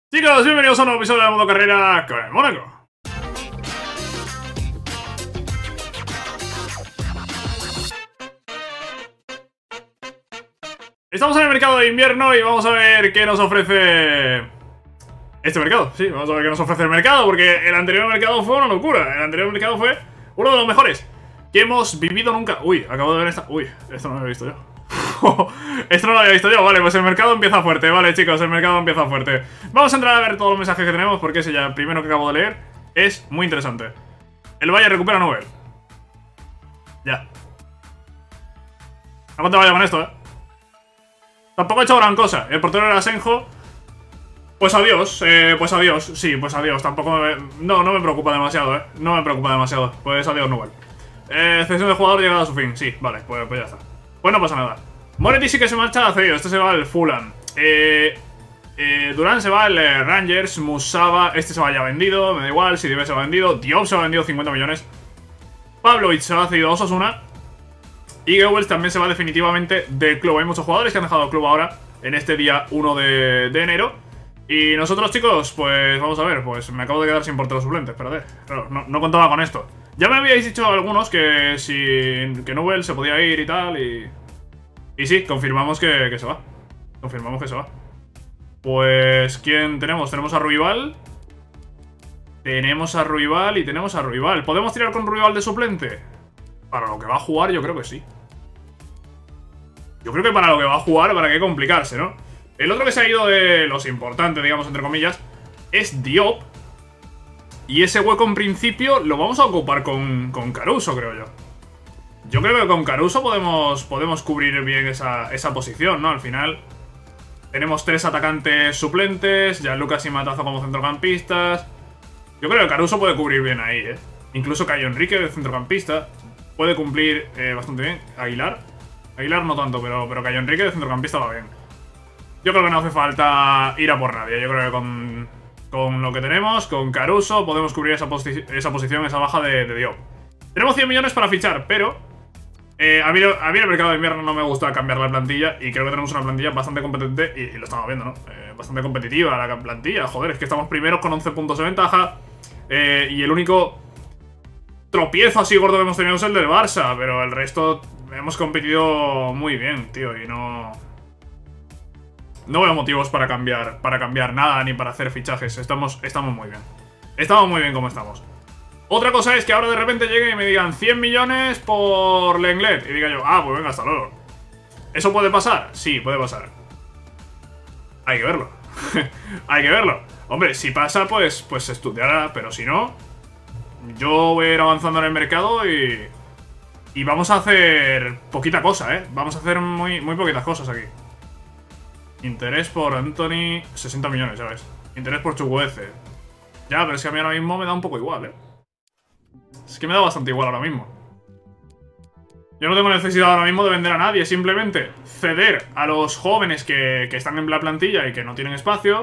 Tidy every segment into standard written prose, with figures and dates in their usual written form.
Chicos, bienvenidos a un nuevo episodio de Modo Carrera con el Mónaco. Estamos en el mercado de invierno y vamos a ver qué nos ofrece este mercado. Sí, vamos a ver qué nos ofrece el mercado, porque el anterior mercado fue una locura. El anterior mercado fue uno de los mejores que hemos vivido nunca. Uy, acabo de ver esta... Uy, esto no lo había visto yo. Esto no lo había visto yo. Vale, pues el mercado empieza fuerte. Vale, chicos, el mercado empieza fuerte. Vamos a entrar a ver todos los mensajes que tenemos, porque ese ya, el primero que acabo de leer, es muy interesante. El Valle recupera Nobel. Ya. ¿A cuánto vaya con esto, Tampoco ha hecho gran cosa. El portero era Asenjo. Pues adiós, sí, pues adiós. Tampoco me... No me preocupa demasiado, No me preocupa demasiado. Pues adiós, Nubel. Cesión de jugador llegada a su fin. Sí, vale, pues ya está. Pues no pasa nada. Moretti sí que se marcha a cedido. Este se va al Fulham. Durán se va al Rangers. Musaba, este se va ya vendido. Me da igual, si se va vendido. Diop se va vendido 50 millones. Pavlovic se va cedido a Osasuna. Y Goebbels también se va definitivamente del club. Hay muchos jugadores que han dejado el club ahora, en este día 1 de enero. Y nosotros, chicos, pues vamos a ver. Pues me acabo de quedar sin portero suplente. Espérate, claro, no contaba con esto. Ya me habíais dicho algunos que que Nubel se podía ir y tal. Y sí, confirmamos que se va. Confirmamos que se va. Pues, ¿quién tenemos? Tenemos a Ruibal. Tenemos a Ruibal y tenemos a Ruibal. ¿Podemos tirar con Ruibal de suplente? Para lo que va a jugar, yo creo que sí. Yo creo que para lo que va a jugar, para qué complicarse, ¿no? El otro que se ha ido de los importantes, digamos, entre comillas, es Diop. Y ese hueco, en principio, lo vamos a ocupar con Caruso, creo yo. Yo creo que con Caruso podemos cubrir bien esa posición, ¿no? Al final, tenemos 3 atacantes suplentes, Gianluca y Matazo como centrocampistas. Yo creo que Caruso puede cubrir bien ahí, Incluso Caio Henrique, de centrocampista, puede cumplir bastante bien. Aguilar no tanto, pero Caio Henrique de centrocampista va bien. Yo creo que no hace falta ir a por nadie. Yo creo que con lo que tenemos, con Caruso, podemos cubrir esa posición, esa baja de Diop. Tenemos 100 millones para fichar, pero a mí el mercado de invierno no me gusta cambiar la plantilla. Y creo que tenemos una plantilla bastante competente, y lo estamos viendo, ¿no? Bastante competitiva la plantilla. Joder, es que estamos primeros con 11 puntos de ventaja. Y el único tropiezo así gordo que hemos tenido es el del Barça, pero el resto hemos competido muy bien, tío, y no veo motivos para cambiar nada, ni para hacer fichajes. Estamos muy bien. Estamos muy bien como estamos. Otra cosa es que ahora de repente lleguen y me digan 100 millones por Lenglet, y diga yo, ah, pues venga, hasta luego. ¿Eso puede pasar? Sí, puede pasar. Hay que verlo. Hay que verlo. Hombre, si pasa, pues se estudiará, pero si no, yo voy a ir avanzando en el mercado y vamos a hacer poquita cosa, Vamos a hacer muy poquitas cosas aquí. Interés por Anthony, 60 millones, ya ves. Interés por Chukwueze. Ya, pero es que a mí ahora mismo me da un poco igual, Es que me da bastante igual ahora mismo. Yo no tengo necesidad ahora mismo de vender a nadie. Simplemente ceder a los jóvenes que están en la plantilla y que no tienen espacio.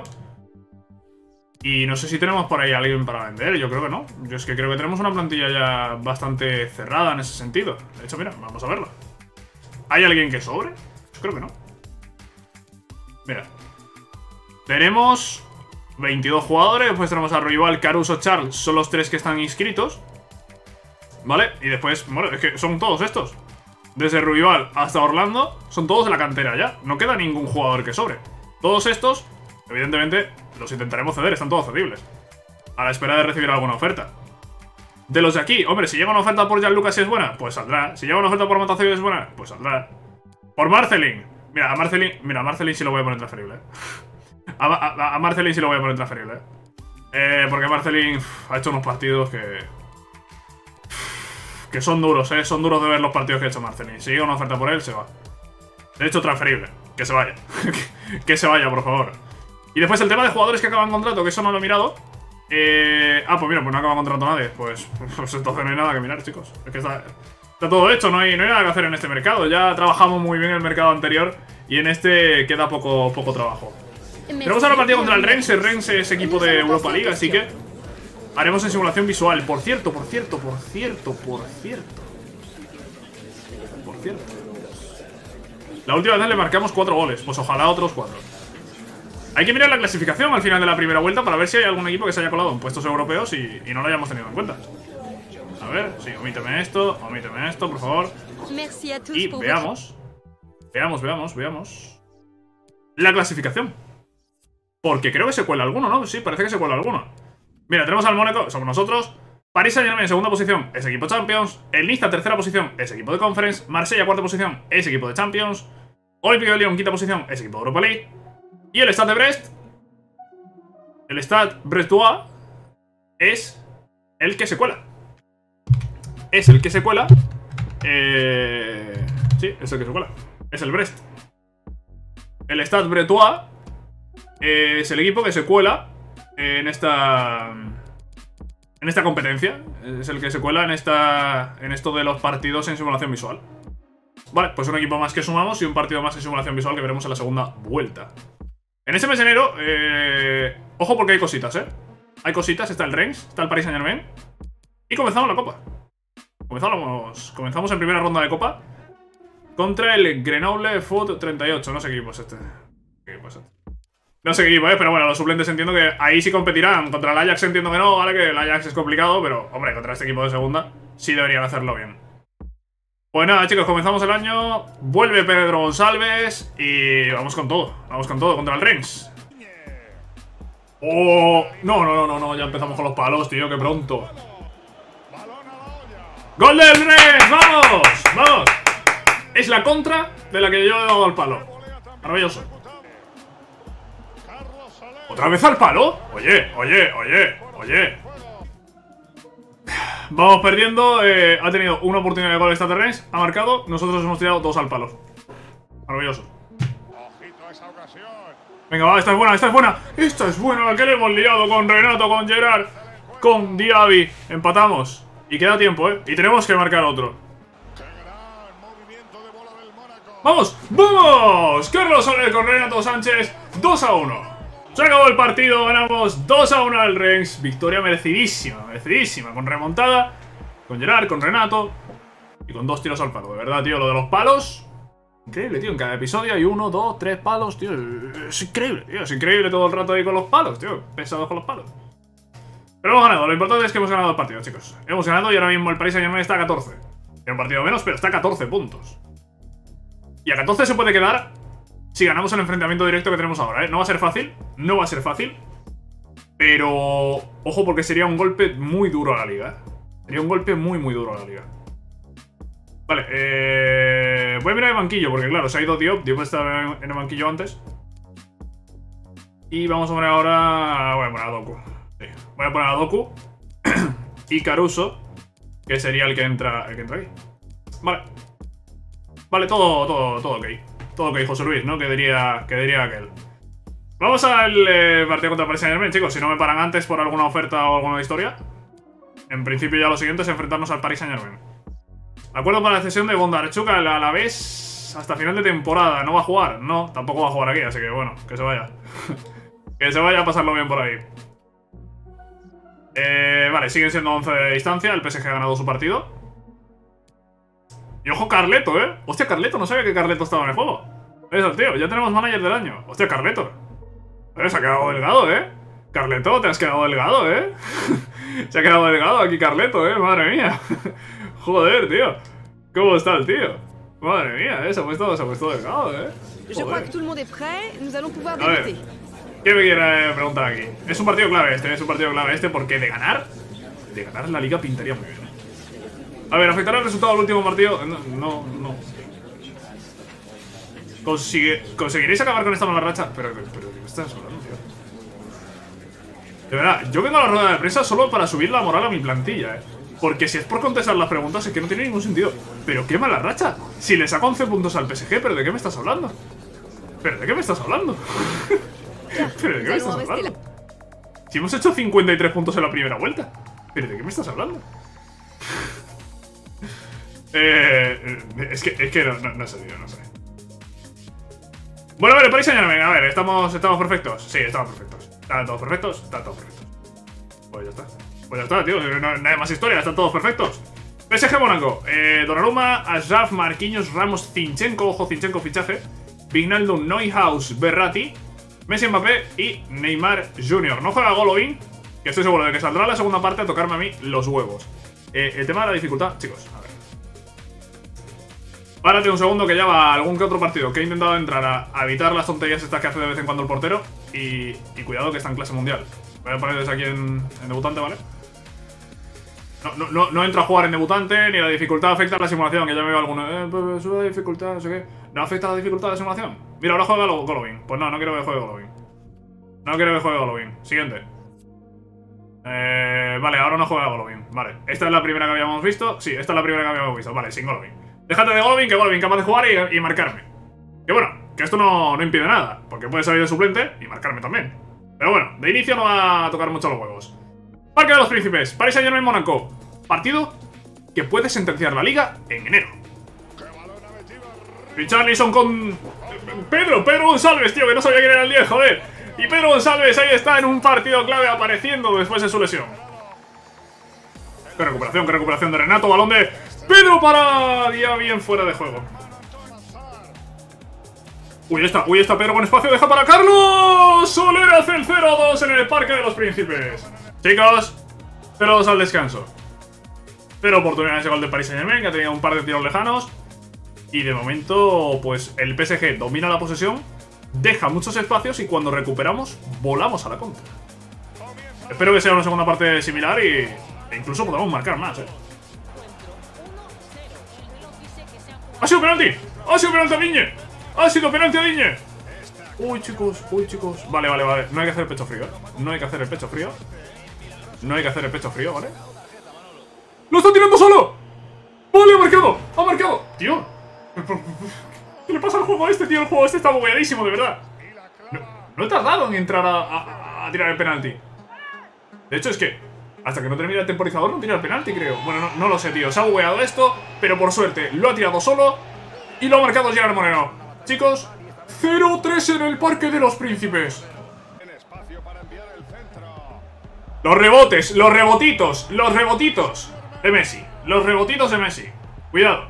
Y no sé si tenemos por ahí a alguien para vender. Yo creo que no. Yo es que creo que tenemos una plantilla ya bastante cerrada en ese sentido. De hecho, mira, vamos a verla. ¿Hay alguien que sobre? Yo creo que no. Mira. Tenemos 22 jugadores. Después tenemos a Ruibal, Caruso, Charles. Son los 3 que están inscritos. ¿Vale? Y después, bueno, es que son todos estos. Desde Ruibal hasta Orlando, son todos de la cantera ya. No queda ningún jugador que sobre. Todos estos, evidentemente, los intentaremos ceder. Están todos cedibles, a la espera de recibir alguna oferta. De los de aquí, hombre, si llega una oferta por Gianluca si es buena, pues saldrá. Si llega una oferta por Matazo y es buena, pues saldrá. Por Marcelin. Mira, a Marcelin sí lo voy a poner transferible, A Marcelin sí lo voy a poner transferible, porque Marcelin ha hecho unos partidos que son duros, Son duros de ver los partidos que ha hecho Marcelin. Si llega una oferta por él, se va. De hecho, transferible. Que se vaya. Que se vaya, por favor. Y después el tema de jugadores que acaban contrato, que eso no lo he mirado. Pues mira, pues no acaba contrato nadie. Pues entonces no hay nada que mirar, chicos. Es que está todo hecho, no hay nada que hacer en este mercado. Ya trabajamos muy bien en el mercado anterior y en este queda poco trabajo. Tenemos ahora partido contra el Rennes. El Rennes es equipo de Europa League, así que haremos en simulación visual. Por cierto. La última vez le marcamos 4 goles. Pues ojalá otros 4. Hay que mirar la clasificación al final de la primera vuelta para ver si hay algún equipo que se haya colado en puestos europeos y no lo hayamos tenido en cuenta. A ver, sí, omíteme esto, por favor. Y veamos. Veamos. La clasificación. Porque creo que se cuela alguno, ¿no? Sí, parece que se cuela alguno. Mira, tenemos al Mónaco, somos nosotros. Paris Saint-Germain en segunda posición, es equipo Champions. El Niza tercera posición, es equipo de Conference. Marsella cuarta posición, es equipo de Champions. Olympique de Lyon quinta posición, es equipo de Europa League. Y el Stade de Brest, el Stade Brestois, es el que se cuela. Es el que se cuela. Sí, es el que se cuela. Es el Brest. El Stade Brestois es el equipo que se cuela en esta competencia. Es el que se cuela en esto de los partidos en simulación visual. Vale, pues un equipo más que sumamos y un partido más en simulación visual que veremos en la segunda vuelta. En ese mes de enero, ojo porque hay cositas, Hay cositas, está el Reims, está el Paris Saint-Germain. Y comenzamos la Copa. Comenzamos en primera ronda de Copa contra el Grenoble Foot 38. No sé qué equipo es este. No sé qué equipo es, pero bueno, los suplentes entiendo que ahí sí competirán. Contra el Ajax entiendo que no, vale, que el Ajax es complicado, pero, hombre, contra este equipo de segunda sí deberían hacerlo bien. Pues nada, chicos, comenzamos el año. Vuelve Pedro González y vamos con todo. Vamos con todo contra el Reims. ¡Oh! No, ya empezamos con los palos, tío, qué pronto. ¡Gol del Reims! ¡Vamos! Es la contra de la que yo he dado al palo. Maravilloso. ¿Otra vez al palo? Oye. Vamos perdiendo. Ha tenido una oportunidad de gol esta Reims. Ha marcado. Nosotros hemos tirado 2 al palo. Maravilloso. Venga, va, esta es buena. Esta es buena la que le hemos liado con Renato, con Gerard, con Diaby. Empatamos. Y queda tiempo, y tenemos que marcar otro. ¡Vamos! Carlos Soler con Renato Sánchez. 2-1. Se acabó el partido, ganamos 2-1 al Reims. Victoria merecidísima, con remontada, con Gerard, con Renato y con 2 tiros al palo. De verdad, tío, lo de los palos, increíble, tío. En cada episodio hay 1, 2, 3 palos, tío. Es increíble, tío. Es increíble todo el rato ahí con los palos, tío. Pesados con los palos. Pero hemos ganado, lo importante es que hemos ganado el partido, chicos. Hemos ganado y ahora mismo el Paris Saint-Germain está a 14. Tiene un partido menos, pero está a 14 puntos. Y a 14 se puede quedar si ganamos el enfrentamiento directo que tenemos ahora, No va a ser fácil, pero ojo porque sería un golpe muy duro a la liga, Sería un golpe muy duro a la liga. Vale, voy a mirar el banquillo porque claro, se ha ido Diop estaba en el banquillo antes. Y vamos a poner ahora... Voy a poner a Doku. Sí, voy a poner a Doku y Caruso, que sería el que entra aquí. Vale, todo ok. Todo ok, José Luis, ¿no? Que diría aquel. Vamos al partido contra el Paris Saint-Germain, chicos. Si no me paran antes por alguna oferta o alguna historia. En principio ya lo siguiente es enfrentarnos al Paris Saint-Germain. Acuerdo para la cesión de Bondarchuk al Alavés hasta final de temporada. ¿No va a jugar? No, tampoco va a jugar aquí, así que bueno, que se vaya. Que se vaya a pasarlo bien por ahí. Vale, siguen siendo 11 de distancia. El PSG ha ganado su partido. Y ojo Carleto, Hostia, Carleto, no sabía que Carleto estaba en el juego. Eso, tío, ya tenemos manager del año. Hostia, Carleto. Se ha quedado delgado, Carleto, te has quedado delgado, Se ha quedado delgado aquí Carleto, madre mía. Joder, tío. ¿Cómo está el tío? Madre mía, se ha puesto delgado, Je crois que tout le monde est prêt, nous allons pouvoir débuter. ¿Qué me quiere preguntar aquí? Es un partido clave porque de ganar la liga pintaría muy bien. A ver, ¿afectará el resultado del último partido? No. ¿Conseguiréis acabar con esta mala racha? Pero ¿de qué estás hablando, tío? De verdad, yo vengo a la rueda de prensa solo para subir la moral a mi plantilla, Porque si es por contestar las preguntas es que no tiene ningún sentido. Pero qué mala racha. Si le saco 11 puntos al PSG, ¿pero de qué me estás hablando? ¿Pero de qué me estás hablando? Si hemos hecho 53 puntos en la primera vuelta. ¿Pero de qué me estás hablando? Es que no sé, tío, no sé. Bueno, a ver, Paris Saint-Germain, a ver, ¿estamos perfectos? Sí, estamos perfectos. ¿Están todos perfectos? Están todos perfectos. Pues ya está, tío, no hay más historia, están todos perfectos. PSG Mónaco, Donnarumma, Ashraf, Marquinhos, Ramos, Zinchenko, ojo Zinchenko fichaje, Wijnaldum, Neuhaus, Verratti, Messi, Mbappé y Neymar Jr. No juega Golovin, que estoy seguro de que saldrá la segunda parte a tocarme a mí los huevos. El tema de la dificultad, chicos, a ver. Párate un segundo que ya va algún que otro partido que he intentado entrar a evitar las tonterías estas que hace de vez en cuando el portero. Y cuidado que está en clase mundial. Voy a poner desde aquí en debutante, ¿vale? No entro a jugar en debutante, ni la dificultad afecta a la simulación, que ya me veo alguno. Sube la dificultad, no sé qué. ¿No afecta la dificultad de la simulación? Mira, ahora juega Golovin. Pues no quiero que juegue Golovin. No quiero que juegue Golovin. Siguiente. Vale, ahora no juega Golovin. Vale, esta es la primera que habíamos visto. Sí, esta es la primera que habíamos visto. Vale, sin Golovin. Déjate de Golovin, que Golovin capaz de jugar y marcarme. Que bueno, que esto no impide nada, porque puede salir de suplente y marcarme también. Pero bueno, de inicio no va a tocar mucho los huevos. Parque de los Príncipes, Paris Saint-Germain, Mónaco. Partido que puede sentenciar la liga en enero. Richarlison con Pedro González, tío, que no sabía quién era el 10, joder. Y Pedro González ahí está en un partido clave apareciendo después de su lesión. Qué recuperación de Renato, balón de Pedro para Día bien fuera de juego. Uy, está Pedro con espacio, deja para Carlos Soler, hace el 0-2 en el Parque de los Príncipes. Chicos, 0-2 al descanso. 0 oportunidades de gol de Paris Saint-Germain, que ha tenido un par de tiros lejanos. Y de momento, pues el PSG domina la posesión, deja muchos espacios y cuando recuperamos, volamos a la contra. Espero que sea una segunda parte similar e incluso podamos marcar más, ¡Ha sido penalti! ¡Ha sido penalti a Digne! ¡Ha sido penalti a Digne! Uy, chicos. Vale. No hay que hacer el pecho frío, No hay que hacer el pecho frío, ¿vale? ¡Lo está tirando solo! ¡Vale, ha marcado! Tío, ¿qué le pasa al juego este, tío? El juego este está bugueadísimo, de verdad. No he tardado en entrar a tirar el penalti. De hecho, es que hasta que no termine el temporizador no tira el penalti, creo. Bueno, no lo sé, tío. Se ha bugueado esto, pero por suerte lo ha tirado solo y lo ha marcado Gerard Moreno. Chicos, 0-3 en el Parque de los Príncipes. Los rebotitos de Messi. Cuidado.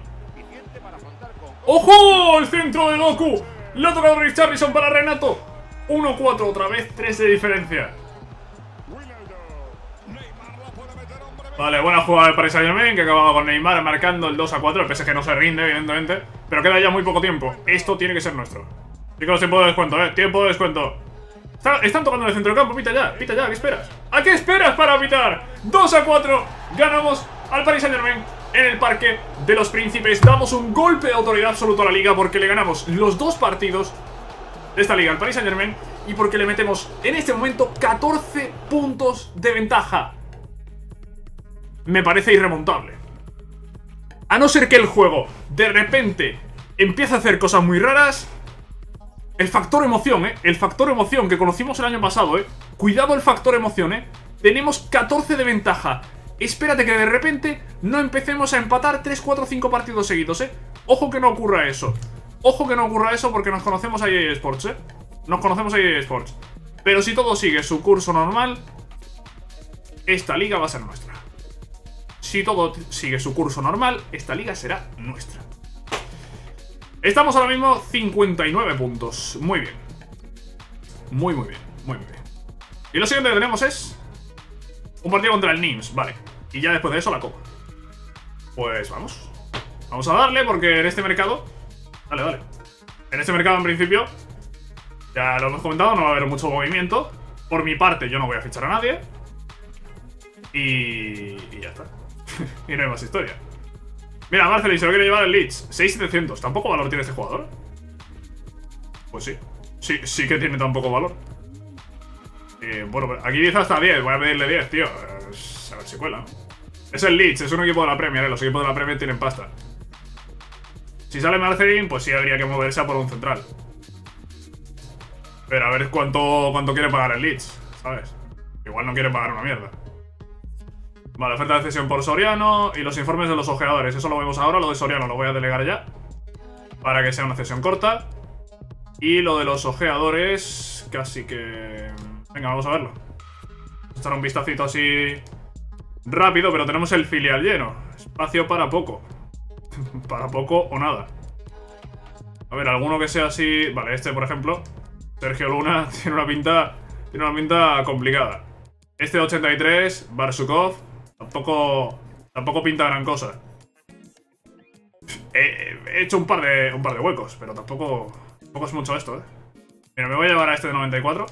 ¡Ojo! El centro de Doku. Le ha tocado Richarlison para Renato. 1-4 otra vez, 3 de diferencia. Vale, buena jugada de Paris Saint-Germain, que acababa con Neymar marcando el 2-4. El PSG no se rinde, evidentemente, pero queda ya muy poco tiempo. Esto tiene que ser nuestro. Chicos, tiempo de descuento, tiempo de descuento. Están tocando en el centro del campo, pita ya, ¿qué esperas? ¿A qué esperas para pitar? 2-4, ganamos al Paris Saint-Germain en el Parque de los Príncipes. Damos un golpe de autoridad absoluto a la liga porque le ganamos los 2 partidos de esta liga al Paris Saint-Germain y porque le metemos en este momento 14 puntos de ventaja. Me parece irremontable. A no ser que el juego de repente empiece a hacer cosas muy raras. El factor emoción, el factor emoción que conocimos el año pasado, Cuidado el factor emoción, Tenemos 14 de ventaja. Espérate que de repente no empecemos a empatar 3, 4, 5 partidos seguidos, Ojo que no ocurra eso. Ojo que no ocurra eso porque nos conocemos a EA Sports, Nos conocemos a EA Sports. Pero si todo sigue su curso normal, esta liga va a ser nuestra. Si todo sigue su curso normal, esta liga será nuestra. Estamos ahora mismo 59 puntos. Muy bien. Muy bien. Y lo siguiente que tenemos es un partido contra el Nimes, vale. Y ya después de eso la Copa. Pues vamos. Vamos a darle porque en este mercado... Dale. En este mercado en principio, ya lo hemos comentado, no va a haber mucho movimiento. Por mi parte yo no voy a fichar a nadie. Y ya está. Y no hay más historia. Mira, Marceli se lo quiere llevar el Leeds. 6.700. ¿Tampoco valor tiene este jugador? Pues sí. Sí que tiene tan poco valor. Bueno, aquí dice hasta 10. Voy a pedirle 10, tío. A ver si cuela. Es el Leeds, es un equipo de la Premier, Los equipos de la Premier tienen pasta. Si sale Marcelin, pues sí habría que moverse a por un central. Pero a ver cuánto quiere pagar el Leeds, ¿sabes? Igual no quiere pagar una mierda. Vale, oferta de cesión por Soriano y los informes de los ojeadores. Eso lo vemos ahora, lo de Soriano lo voy a delegar ya para que sea una cesión corta. Y lo de los ojeadores casi que... Venga, vamos a verlo. Vamos a echar un vistacito así rápido, pero tenemos el filial lleno. Espacio para poco. Para poco o nada. A ver, alguno que sea así... Vale, este por ejemplo. Sergio Luna tiene una pinta complicada. Este 83, Barsukov, tampoco pinta gran cosa. He hecho un par de huecos, pero tampoco es mucho esto, Mira, me voy a llevar a este de 94.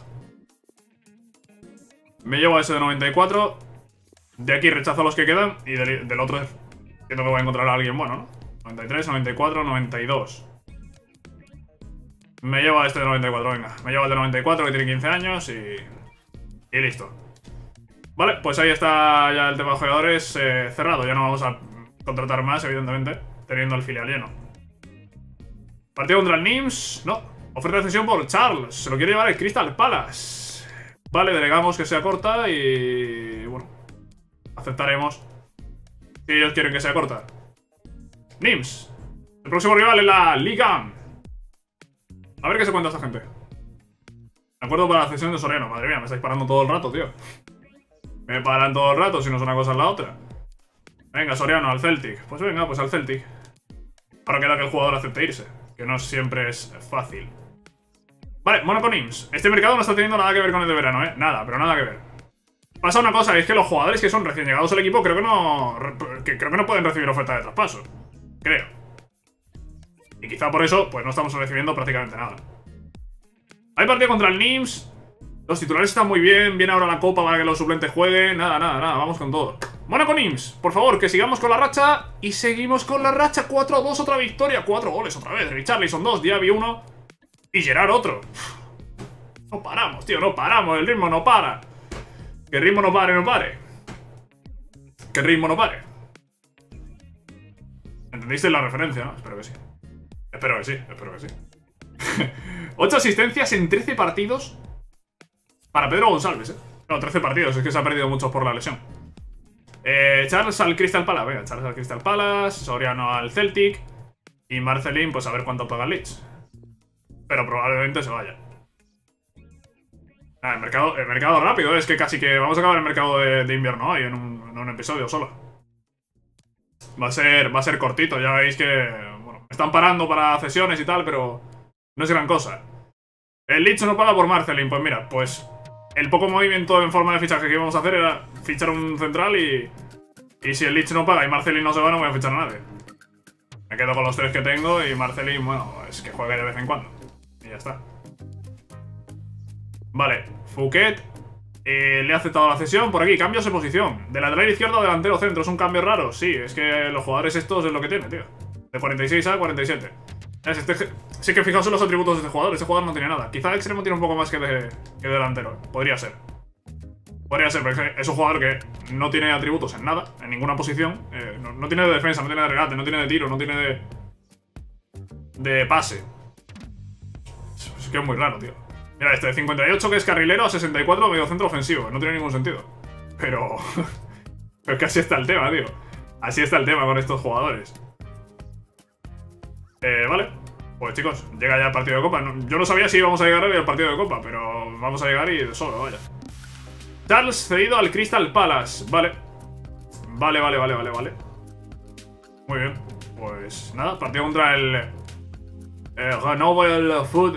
Me llevo a ese de 94. De aquí rechazo a los que quedan. Y del otro entiendo que voy a encontrar a alguien bueno, ¿no? 93, 94, 92. Me llevo a este de 94, venga. Me llevo al de 94 que tiene 15 años y listo. Vale, pues ahí está ya el tema de jugadores cerrado. Ya no vamos a contratar más, evidentemente, teniendo el filial lleno. Partido contra el Nims. No. Oferta de cesión por Charles. Se lo quiere llevar el Crystal Palace. Vale, delegamos que sea corta y... bueno, aceptaremos si ellos quieren que sea corta. Nims. El próximo rival en la Liga. A ver qué se cuenta esta gente. De acuerdo para la cesión de Soriano. Madre mía, me estáis parando todo el rato, tío. Me paran todo el rato si no es una cosa es la otra. Venga, Soriano, al Celtic. Pues venga, pues al Celtic. Ahora queda que el jugador acepte irse, que no siempre es fácil. Vale, Mónaco Nims. Este mercado no está teniendo nada que ver con el de verano, Nada, pero nada que ver. Pasa una cosa, es que los jugadores que son recién llegados al equipo creo que no pueden recibir oferta de traspaso. Creo. Y quizá por eso, pues no estamos recibiendo prácticamente nada. Hay partido contra el Nims. Los titulares están muy bien. Viene ahora la copa para que los suplentes jueguen. Nada, vamos con todo. Mónaco Nims, por favor, que sigamos con la racha. Y seguimos con la racha. 4-2, otra victoria. 4 goles otra vez. Richarlison 2, Diaby 1. Y Gerard otro. No paramos, tío, no paramos. El ritmo no para. Que el ritmo no pare. Que el ritmo no pare. ¿Entendisteis la referencia, no? Espero que sí. Espero que sí. 8 asistencias en 13 partidos para Pedro González, No, 13 partidos, es que se ha perdido muchos por la lesión. Charles al Crystal Palace, venga, Charles al Crystal Palace, Soriano al Celtic y Marcelín, pues a ver cuánto paga el Leeds. Pero probablemente se vaya. El mercado rápido, es que casi que vamos a acabar el mercado de invierno hoy en un episodio solo. Va a ser cortito, ya veis que... bueno, me están parando para cesiones y tal, pero no es gran cosa. El Leeds no paga por Marcelín, pues mira, pues el poco movimiento en forma de fichaje que íbamos a hacer era fichar un central y si el Leeds no paga y Marcelín no se va, no voy a fichar a nadie. Me quedo con los 3 que tengo y Marcelín, bueno, es que juegue de vez en cuando. Y ya está. Vale, Fouquet le ha aceptado la cesión. Por aquí, cambios de posición. De lateral izquierdo a delantero centro. ¿Es un cambio raro? Sí, es que los jugadores estos es lo que tiene, tío. De 46 a 47. Sí que fijaos en los atributos de este jugador. Este jugador no tiene nada. Quizá de extremo tiene un poco más que delantero. Podría ser. Pero es un jugador que no tiene atributos en nada, en ninguna posición. No tiene de defensa, no tiene de regate, no tiene de tiro, no tiene de pase. Es que es muy raro, tío. Mira, este de 58 que es carrilero, a 64 medio centro ofensivo. No tiene ningún sentido. Pero es que así está el tema, tío. Así está el tema con estos jugadores. Vale. Pues chicos, llega ya el partido de Copa. Yo no sabía si íbamos a llegar al partido de Copa, pero vamos a llegar y de solo, vaya. Charles cedido al Crystal Palace. Vale. Vale. Muy bien. Pues nada, partido contra el Grenoble Foot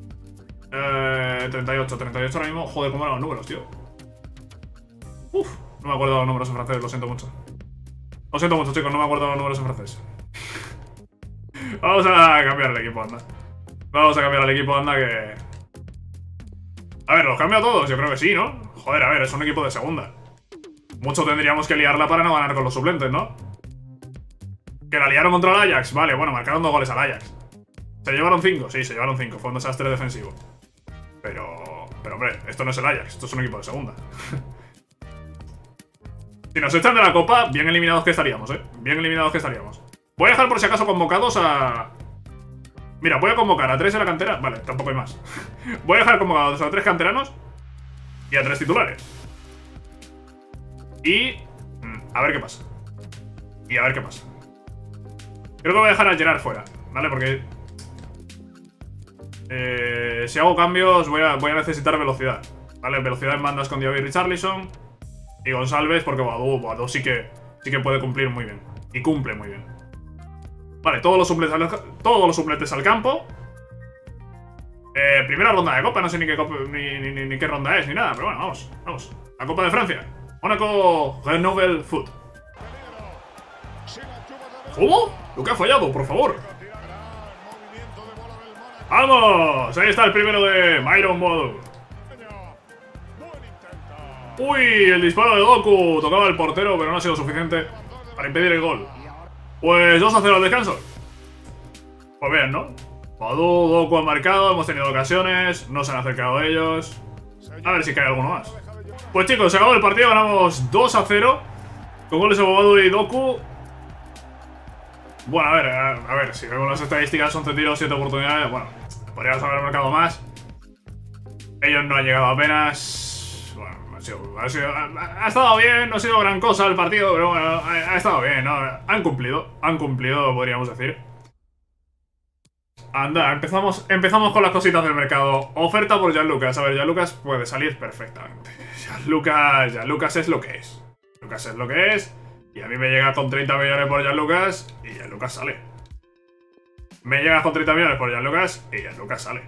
38 ahora mismo. Joder, cómo eran los números, tío. Uf, no me acuerdo de los números en francés, lo siento mucho. Lo siento mucho, chicos, no me acuerdo de los números en francés. Vamos a cambiar el equipo, anda. Vamos a cambiar el equipo, anda, que... A ver, ¿los cambio a todos? Yo creo que sí, ¿no? Joder, a ver, es un equipo de segunda. Mucho tendríamos que liarla para no ganar con los suplentes, ¿no? Que la liaron contra el Ajax. Vale, bueno, marcaron 2 goles al Ajax. ¿Se llevaron 5? Sí, se llevaron 5. Fue un desastre defensivo. Pero, hombre, esto no es el Ajax. Esto es un equipo de segunda. Si nos echan de la Copa, bien eliminados que estaríamos, Bien eliminados que estaríamos. Voy a dejar por si acaso convocados a... Mira, voy a convocar a 3 de la cantera. Vale, tampoco hay más. Voy a dejar convocados a 3 canteranos y a 3 titulares. Y... a ver qué pasa. Creo que voy a dejar a Gerard fuera, ¿vale? Porque... si hago cambios voy a necesitar velocidad, ¿vale? Velocidad en bandas con Diaby y Richarlison. Y González porque Boadú sí que puede cumplir muy bien. Y cumple muy bien. Vale, todos los suplentes al campo. Primera ronda de Copa, no sé ni qué, ni qué ronda es, ni nada, pero bueno, vamos, vamos. La Copa de Francia. Mónaco Grenoble Foot. ¿Cómo? Lo que ha fallado, por favor. ¡Vamos! Ahí está el primero de Myron Boadu. Uy, el disparo de Doku. Tocaba el portero, pero no ha sido suficiente para impedir el gol. Pues 2-0 al descanso. Pues bien, ¿no? Boadu, Doku han marcado, hemos tenido ocasiones, no se han acercado ellos. A ver si cae alguno más. Pues chicos, se acabó el partido, ganamos 2-0 con goles de Boadu y Doku. Bueno, a ver, si vemos las estadísticas, 11 tiros, 7 oportunidades. Bueno, podríamos haber marcado más. Ellos no han llegado apenas. Bueno, ha estado bien, no ha sido gran cosa el partido, pero bueno, ha estado bien, ¿no? Han cumplido, podríamos decir. Anda, empezamos con las cositas del mercado. Oferta por Gianlucas. A ver, Gianlucas puede salir perfectamente. Gianlucas es lo que es. Gianlucas es lo que es. Y a mí me llega con 30 millones por Gianlucas y Gianlucas sale. Me llega con 30 millones por Gianlucas y Gianlucas sale.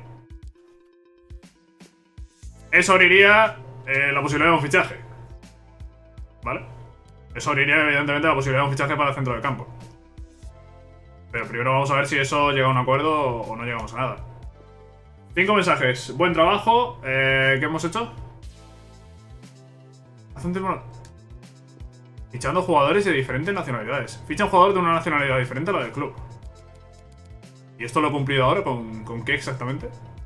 Eso abriría la posibilidad de un fichaje. ¿Vale? Eso abriría evidentemente la posibilidad de un fichaje para el centro del campo. Pero primero vamos a ver si eso llega a un acuerdo o no llegamos a nada. 5 mensajes. Buen trabajo. ¿Qué hemos hecho? Hace un tiempo... Fichando jugadores de diferentes nacionalidades. Ficha un jugador de una nacionalidad diferente a la del club. ¿Y esto lo he cumplido ahora? ¿Con qué exactamente?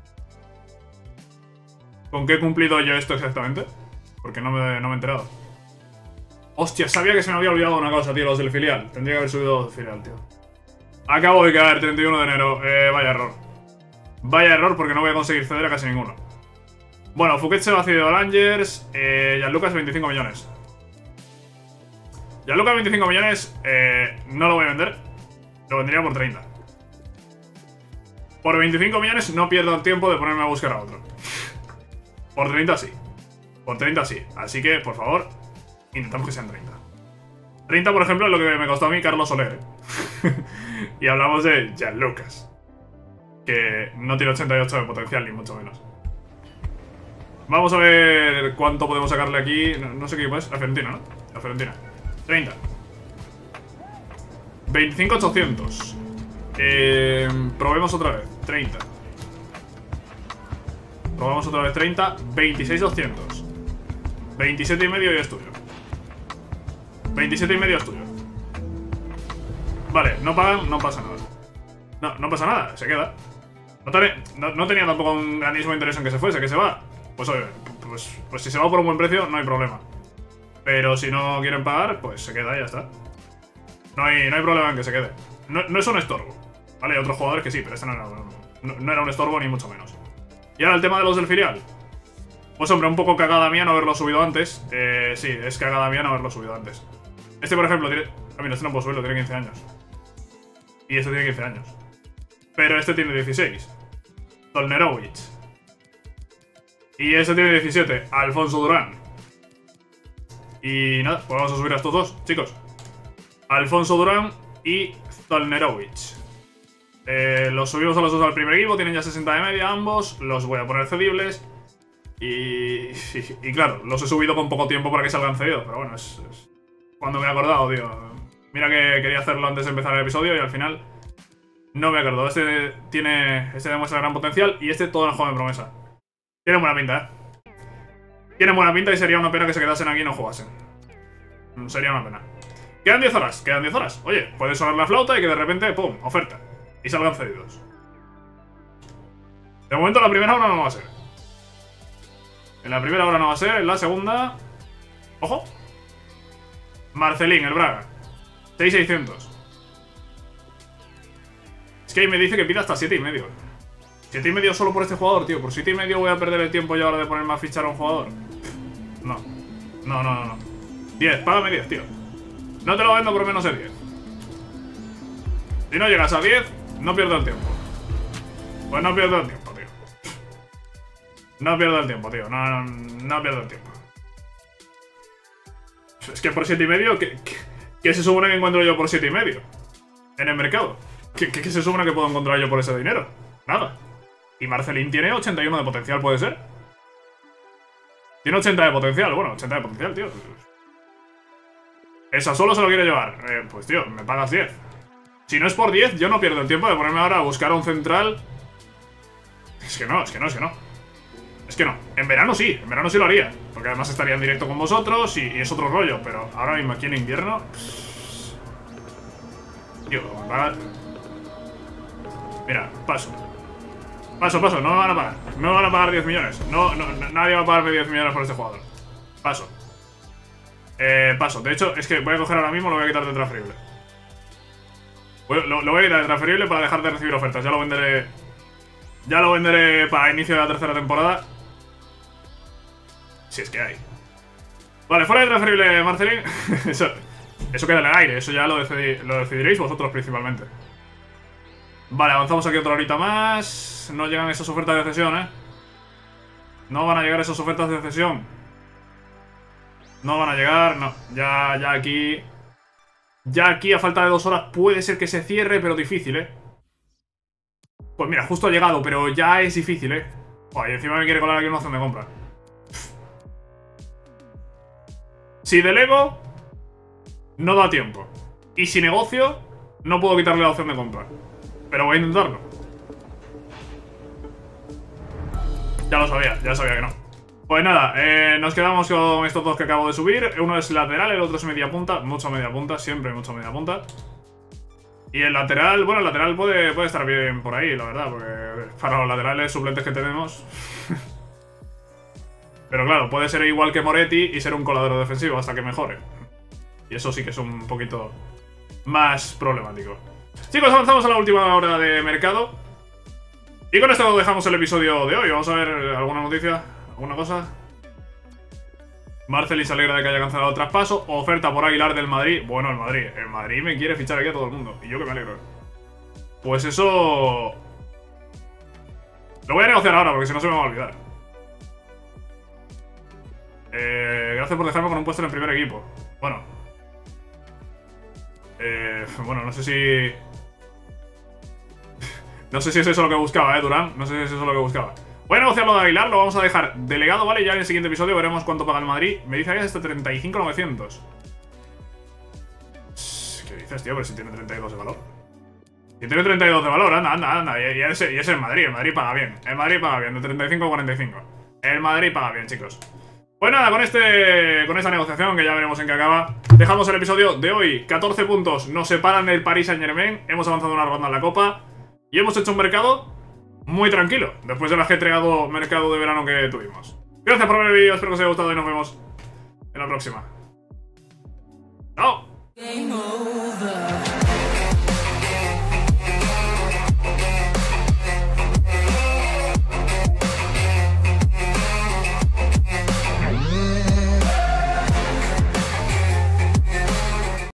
¿Con qué he cumplido yo esto exactamente? Porque no me he enterado. Hostia, sabía que se me había olvidado una cosa, tío, los del filial. Tendría que haber subido los del filial, tío. Acabo de caer, 31 de enero. Vaya error. Vaya error porque no voy a conseguir ceder a casi ninguno. Bueno, Fouquet se va a cedido a Langers. Gianlucas 25 millones. Gianlucas 25 millones. No lo voy a vender. Lo vendría por 30. Por 25 millones no pierdo el tiempo de ponerme a buscar a otro. Por 30 sí. Por 30 sí. Así que, por favor, intentamos que sean 30. 30, por ejemplo, es lo que me costó a mí Carlos Soler. Y hablamos de Gianlucas, que no tiene 88 de potencial, ni mucho menos. Vamos a ver cuánto podemos sacarle aquí. No sé qué equipo es. La Fiorentina, ¿no? La Fiorentina. 30. 25.800. Probemos otra vez. 30. Probamos otra vez 30. 26.200. 27,5 y es tuyo. 27,5 es tuyo. Vale, no pagan, no pasa nada. No pasa nada, se queda. No tenía tampoco un grandísimo interés en que se fuese, que se va. Pues oye, pues si se va por un buen precio, no hay problema. Pero si no quieren pagar, pues se queda y ya está. No hay problema en que se quede. No es un estorbo. Vale, hay otros jugadores que sí, pero este no era un estorbo ni mucho menos. Y ahora el tema de los del filial. Pues hombre, un poco cagada mía no haberlo subido antes. Sí, es cagada mía no haberlo subido antes. Este, por ejemplo, tiene... Ah, mira, este no puedo subirlo, tiene 15 años. Y este tiene 15 años. Pero este tiene 16. Tolnerovic. Y este tiene 17. Alfonso Durán. Y nada, pues vamos a subir a estos dos, chicos. Alfonso Durán y Tolnerovic. Los subimos a los dos al primer equipo. Tienen ya 60 de media ambos. Los voy a poner cedibles. Y claro, los he subido con poco tiempo para que salgan cedidos. Pero bueno, es cuando me he acordado, tío. Mira que quería hacerlo antes de empezar el episodio y al final no me he acordado. Este demuestra gran potencial y este todo en el juego de promesa. Tiene buena pinta, Tiene buena pinta y sería una pena que se quedasen aquí y no jugasen. Sería una pena. Quedan 10 horas, quedan 10 horas. Oye, puede sonar la flauta y que de repente, ¡pum!, oferta. Y salgan cedidos. De momento la primera hora no va a ser. En la primera hora no va a ser, en la segunda... ¡Ojo! Marcelín, el Braga. 6.600. Es que ahí me dice que pida hasta 7,5. 7,5 solo por este jugador, tío. Por 7,5 voy a perder el tiempo yo ahora de ponerme a fichar a un jugador. No. 10, págame 10, tío. No te lo vendo por menos de 10. Si no llegas a 10, no pierdo el tiempo. Pues no pierdo el tiempo, tío. No pierdo el tiempo, tío. No pierdo el tiempo. Es que por 7,5, ¿qué se supone que encuentro yo por 7,5? En el mercado. ¿Qué se supone que puedo encontrar yo por ese dinero? Nada. Y Marcelín tiene 81 de potencial, ¿puede ser? Tiene 80 de potencial, bueno, 80 de potencial, tío. Esa solo se lo quiere llevar. Pues tío, me pagas 10. Si no es por 10, yo no pierdo el tiempo de ponerme ahora a buscar un central. Es que no. Es que no. En verano sí lo haría. Porque además estaría en directo con vosotros y es otro rollo. Pero ahora mismo aquí en invierno... Tío, me paga... Mira, paso, no me van a pagar. No me van a pagar 10 millones. Nadie va a pagarme 10 millones por este jugador. Paso. Paso. De hecho, es que voy a coger ahora mismo, lo voy a quitar de transferible. Lo voy a quitar de transferible para dejar de recibir ofertas. Ya lo venderé para inicio de la tercera temporada. Si es que hay. Vale, fuera de transferible, Marcelín. Eso queda en el aire. Eso ya lo decidiréis vosotros principalmente. Vale, avanzamos aquí otra horita más. No llegan esas ofertas de cesión, ¿eh? No van a llegar esas ofertas de cesión. No van a llegar, no. Ya aquí... Ya aquí, a falta de 2 horas, puede ser que se cierre, pero difícil, ¿eh? Pues mira, justo ha llegado, pero ya es difícil, ¿eh? Y encima me quiere colar aquí una opción de compra. Si delego, no da tiempo. Y si negocio, no puedo quitarle la opción de compra. Pero voy a intentarlo. Ya sabía que no. Pues nada, nos quedamos con estos dos que acabo de subir. Uno es lateral, el otro es media punta. Mucho media punta, siempre mucho media punta. Y el lateral, bueno, el lateral puede estar bien por ahí, la verdad. Porque para los laterales suplentes que tenemos... Pero claro, puede ser igual que Moretti y ser un coladero defensivo hasta que mejore. Y eso sí que es un poquito más problemático. Chicos, avanzamos a la última hora de mercado. Y con esto dejamos el episodio de hoy. Vamos a ver alguna noticia, alguna cosa. Marcelín se alegra de que haya cancelado el traspaso. Oferta por Aguilar del Madrid. Bueno, el Madrid me quiere fichar aquí a todo el mundo. Y yo que me alegro. Pues eso... Lo voy a negociar ahora porque si no se me va a olvidar. Gracias por dejarme con un puesto en el primer equipo. Bueno. Bueno, no sé si... No sé si es eso lo que buscaba, Durán. No sé si es eso lo que buscaba. Voy a negociar lo de Aguilar, lo vamos a dejar delegado, ¿vale? Ya en el siguiente episodio veremos cuánto paga el Madrid. Me dice que es hasta 35.900. ¿Qué dices, tío? Pero si tiene 32 de valor. Si tiene 32 de valor, anda. Y es el Madrid paga bien. El Madrid paga bien, de 35 a 45. El Madrid paga bien, chicos. Pues nada, con esta negociación, que ya veremos en qué acaba, dejamos el episodio de hoy. 14 puntos nos separan del Paris Saint-Germain. Hemos avanzado una ronda en la Copa. Y hemos hecho un mercado muy tranquilo, después del ajetreado mercado de verano que tuvimos. Gracias por ver el vídeo, espero que os haya gustado y nos vemos en la próxima. ¡Chao!